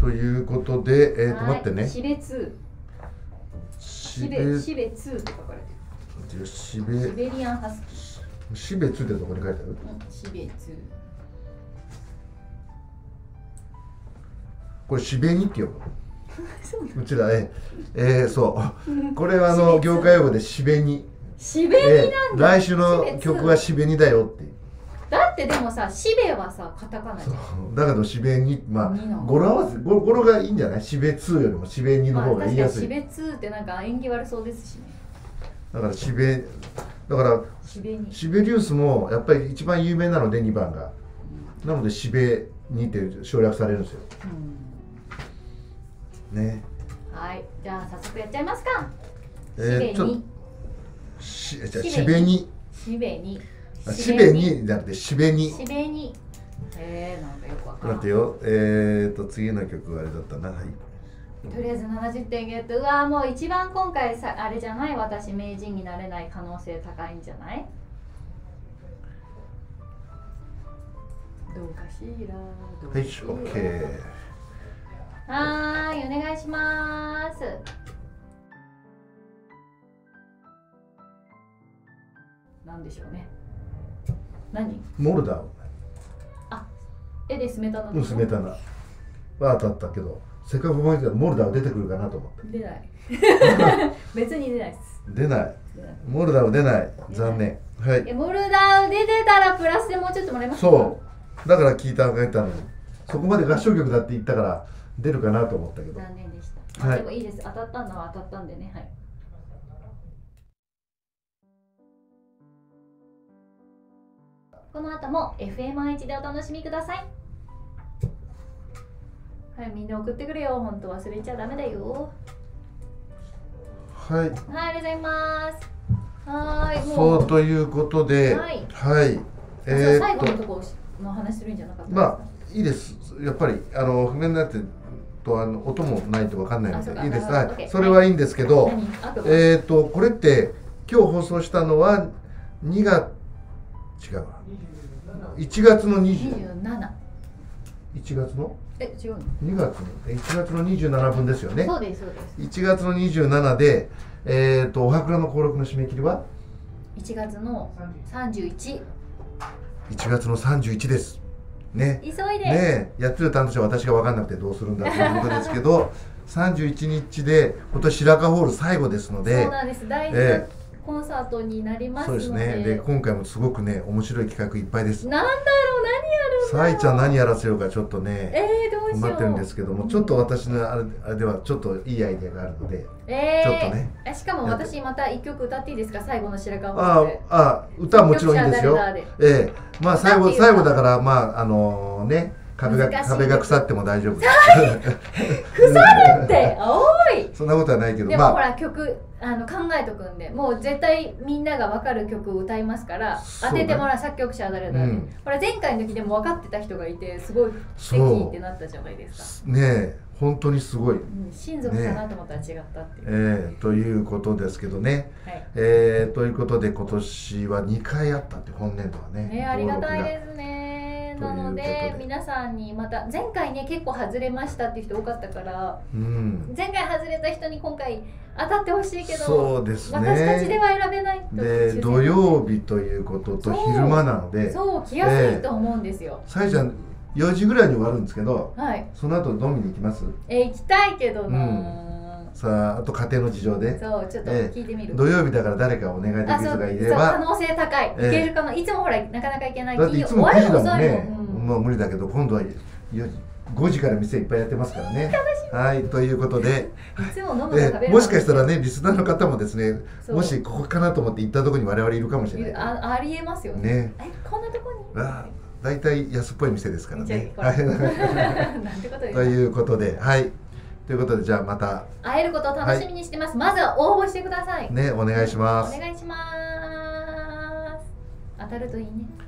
ということで、待ってね。 しべ2。しべ2って書かれてる。シベリアンハスキー。 しべ2ってどこに書いてある？ しべ2。 これしべにって呼ぶ。うちらそうこれは業界用語でしべに。 しべになんだ。 来週の曲はしべにだよって。 だってでもさ、しべはさ、カタカナじゃん。 だけどしべに、まあ語呂合わせ、語呂がいいんじゃない？しべ2よりもしべにの方が言いやすい。 しべ2ってなんか縁起悪そうですしね。 だからしべ、だからシベリウスもやっぱり一番有名なので2番が、なのでしべにって省略されるんですよ。ね。はい、 じゃあ早速やっちゃいますか。 しべに。 しべに。 しべにじゃなくてしべに。 しべに。なんかよくわかんない。 待ってよ。次の曲はあれだったな。はい。 とりあえず70点ゲット。うわ、もう一番今回さ、あれじゃない？私名人になれない可能性高いんじゃない？どうかしら。 はい、OK。 はーい、お願いします。なんでしょうね。何？ モルダウ。 あ、絵でスメタナ。 スメタナは当たったけど、せっかく覚えてたらモルダウ出てくるかなと思って。 出ない。別に出ないです。 出ない。モルダウ出ない。残念。はい。 モルダウ出てたらプラスでもうちょっともらえますか？ そう。だから聞いたのに、そこまで合唱曲だって言ったから出るかなと思ったけど。 残念でした。でもいいです。当たったのは当たったんでね。はい。この後も FMI1 でお楽しみください。はい、みんな送ってくれよ。本当忘れちゃダメだよ。 はい。 はい、ありがとうございます。はい。 そうということで、はい。 最後のところの話するんじゃなかったですか？ まあいいです。やっぱり譜面になってと音もないと分かんないのでいいです。はい。それはいいんですけど、これって今日放送したのは2月違うわ。1月の 27。 1月の？ 違うの ？2月の1月の27分ですよね。 そうですそうです。 1月の27でおはくらの登録の締め切りは 1月の31。 1月の31です。ね。 急いで。 ね、やってる担当者は私が分かんなくてどうするんだということですけど、31日で今年白川ホール最後ですので。 そうなんです。大事なコンサートになりますので。 そうですね。で今回もすごくね面白い企画いっぱいです。 なんだろう、何やるんだろう。 さいちゃん何やらせようかちょっとね。 どうしよう。 待ってるんですけども、ちょっと私のあれではちょっといいアイデアがあるので、ちょっとね。 しかも私また1曲歌っていいですか？最後の白川ホールで。 歌はもちろんいいんですよ。まあ最後だからまあね。壁が腐っても大丈夫。腐るって、おい。 そんなことはないけど。 でもほら曲考えとくんで、もう絶対みんなが分かる曲を歌いますから、当ててもらう作曲者は誰だね。ほら前回の時でも分かってた人がいて、すごい素敵ってなったじゃないですか。 ねえ、本当にすごい。 親族かなと思ったら違ったっていう。 ということですけどね。ということで今年は2回あったって本年度はね。 ありがたいですね。なので皆さんにまた前回ね結構外れましたっていう人多かったから、前回外れた人に今回当たってほしいけど、 そうですね、 私たちでは選べないで土曜日ということと昼間なので、 そう来やすいと思うんですよ。 さいちゃん4時ぐらいに終わるんですけど、その後飲みに行きます？ 行きたいけどな。 さあ、あと家庭の事情でそうちょっと聞いてみる。 土曜日だから誰かお願いできる人がいれば可能性高い、いけるかな。いつもほらなかなかいけない。 だっていつも9時だもんね。もう無理だけど今度は5時から店いっぱいやってますからね。はい、ということでもしかしたらねリスナーの方もですね、もしここかなと思って行ったところに我々いるかもしれない。 ありえますよね。こんなとこにだいたい安っぽい店ですからね。 ということで、はい。ということでじゃあまた会えることを楽しみにしてます。まずは応募してください。 ね、お願いします。 お願いします。当たるといいね。